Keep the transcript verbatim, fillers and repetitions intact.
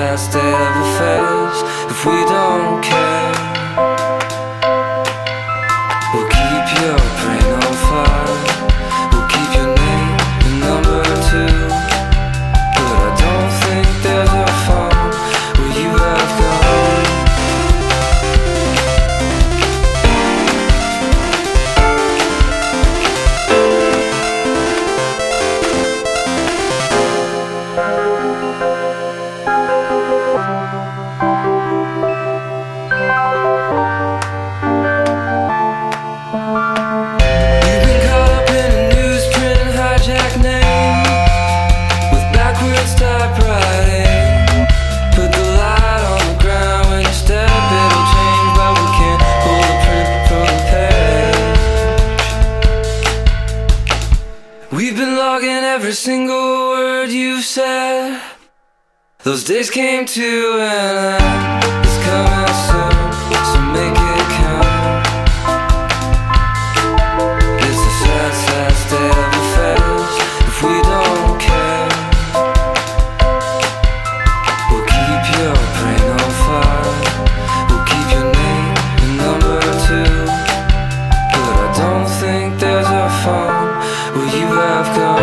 sad state of affairs if we don't care. We'll keep your brain on fire, we'll keep your name and number too. But I don't think there's a phone where you have gone. We've been logging every single word you've said. Those days came to an end. It's coming soon, so make it count. It's a sad, sad state of affairs if we don't care. We'll keep your brain on fire, we'll keep your name and number too. But I don't think there's a phone where you have gone.